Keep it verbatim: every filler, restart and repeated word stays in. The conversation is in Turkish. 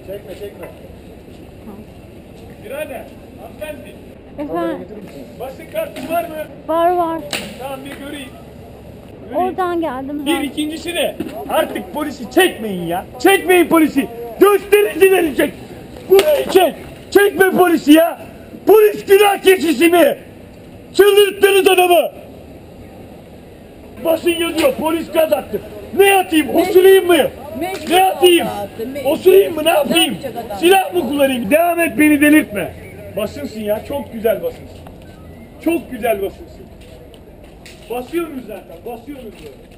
Çekme çekme. Birader, hanımefendi. Efendim? Basın kartın var mı? Var var. Tamam bir göreyim. Oradan geldim Bir zaten. ikincisi de artık polisi çekmeyin ya. Çekmeyin polisi. Göstericileri çek. Burayı çek. Çekme polisi ya. Polis günah keçisi mi? Çıldırttınız adamı. Basın yazıyor. Polis gaz attı. Ne atayım? Osurayım mı? Ne atayım? Osurayım mı? Ne yapayım? Silah mı kullanayım? Devam et, beni delirtme. Basınsın ya. Çok güzel basınsın. Çok güzel basınsın. Basıyoruz zaten. Basıyoruz böyle.